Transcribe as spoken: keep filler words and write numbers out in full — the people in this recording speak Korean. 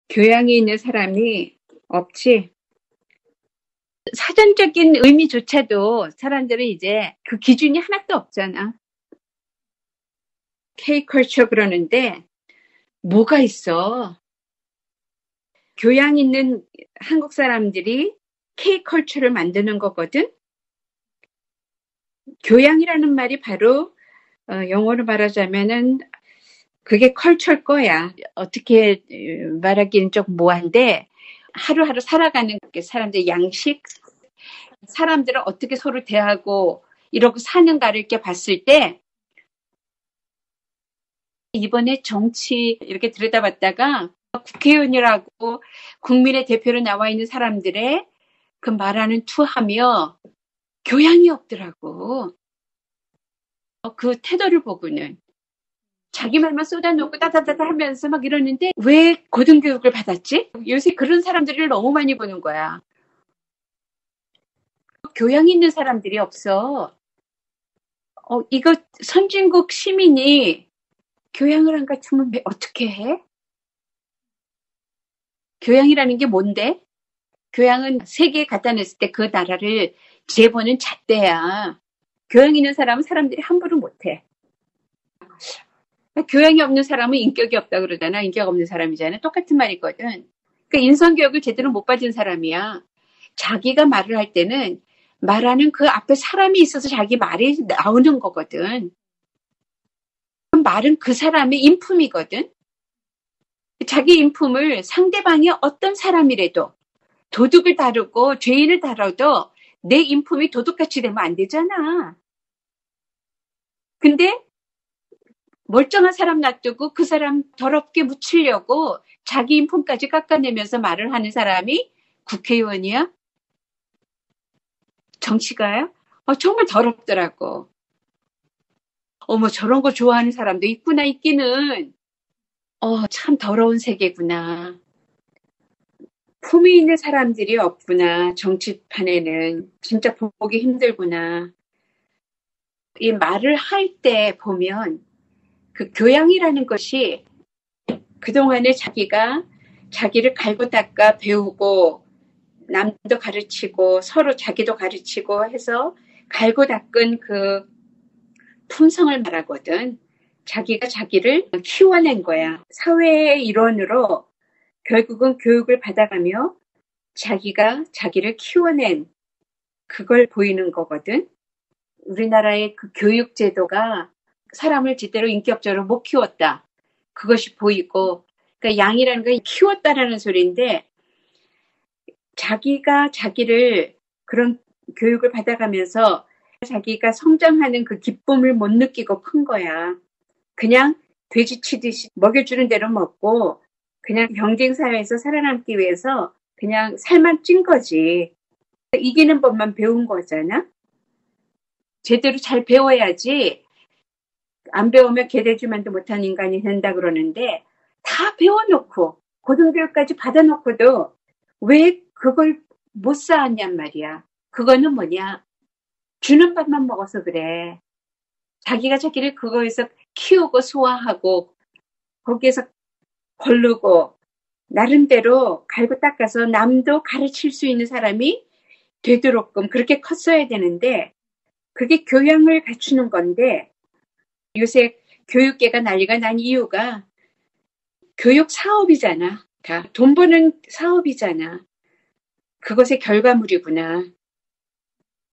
교양이 있는 사람이 없지. 사전적인 의미조차도 사람들은 이제 그 기준이 하나도 없잖아. K컬처 그러는데 뭐가 있어? 교양 있는 한국 사람들이 K컬처를 만드는 거거든. 교양이라는 말이 바로 어, 영어로 말하자면은 그게 컬처일 거야. 어떻게 말하기는 좀 모호한데 하루하루 살아가는 사람들의 양식, 사람들은 어떻게 서로 대하고 이러고 사는가를 이렇게 봤을 때 이번에 정치 이렇게 들여다봤다가 국회의원이라고 국민의 대표로 나와 있는 사람들의 그 말하는 투하며 교양이 없더라고. 그 태도를 보고는 자기 말만 쏟아놓고 따다다다 하면서 막 이러는데 왜 고등교육을 받았지? 요새 그런 사람들을 너무 많이 보는 거야. 교양 있는 사람들이 없어. 어, 이거 선진국 시민이 교양을 안 갖추면 어떻게 해? 교양이라는 게 뭔데? 교양은 세계에 갖다 냈을 때 그 나라를 재보는 잣대야. 교양 있는 사람은 사람들이 함부로 못해. 교양이 없는 사람은 인격이 없다 그러잖아. 인격 없는 사람이잖아. 똑같은 말이거든. 그러니까 인성교육을 제대로 못 받은 사람이야. 자기가 말을 할 때는 말하는 그 앞에 사람이 있어서 자기 말이 나오는 거거든. 그 말은 그 사람의 인품이거든. 자기 인품을 상대방이 어떤 사람이라도 도둑을 다루고 죄인을 다뤄도 내 인품이 도둑같이 되면 안 되잖아. 근데 멀쩡한 사람 놔두고 그 사람 더럽게 묻히려고 자기 인품까지 깎아내면서 말을 하는 사람이 국회의원이야? 정치가야? 어, 정말 더럽더라고. 어머, 저런 거 좋아하는 사람도 있구나, 있기는. 어, 참 더러운 세계구나. 품위 있는 사람들이 없구나, 정치판에는. 진짜 보기 힘들구나. 이 말을 할 때 보면 그 교양이라는 것이 그동안에 자기가 자기를 갈고 닦아 배우고 남도 가르치고 서로 자기도 가르치고 해서 갈고 닦은 그 품성을 말하거든. 자기가 자기를 키워낸 거야. 사회의 일원으로 결국은 교육을 받아가며 자기가 자기를 키워낸 그걸 보이는 거거든. 우리나라의 그 교육 제도가 사람을 제대로 인격적으로 못 키웠다. 그것이 보이고, 그러니까 양이라는 건 키웠다라는 소리인데 자기가 자기를 그런 교육을 받아가면서 자기가 성장하는 그 기쁨을 못 느끼고 큰 거야. 그냥 돼지 치듯이 먹여주는 대로 먹고 그냥 경쟁사회에서 살아남기 위해서 그냥 살만 찐 거지. 이기는 법만 배운 거잖아. 제대로 잘 배워야지. 안 배우면 개돼지만도 못한 인간이 된다 그러는데 다 배워놓고 고등교육까지 받아놓고도 왜 그걸 못 쌓았냔 말이야. 그거는 뭐냐. 주는 밥만 먹어서 그래. 자기가 자기를 그거에서 키우고 소화하고 거기에서 거르고 나름대로 갈고 닦아서 남도 가르칠 수 있는 사람이 되도록끔 그렇게 컸어야 되는데 그게 교양을 갖추는 건데 요새 교육계가 난리가 난 이유가 교육 사업이잖아. 다 돈 버는 사업이잖아. 그것의 결과물이구나.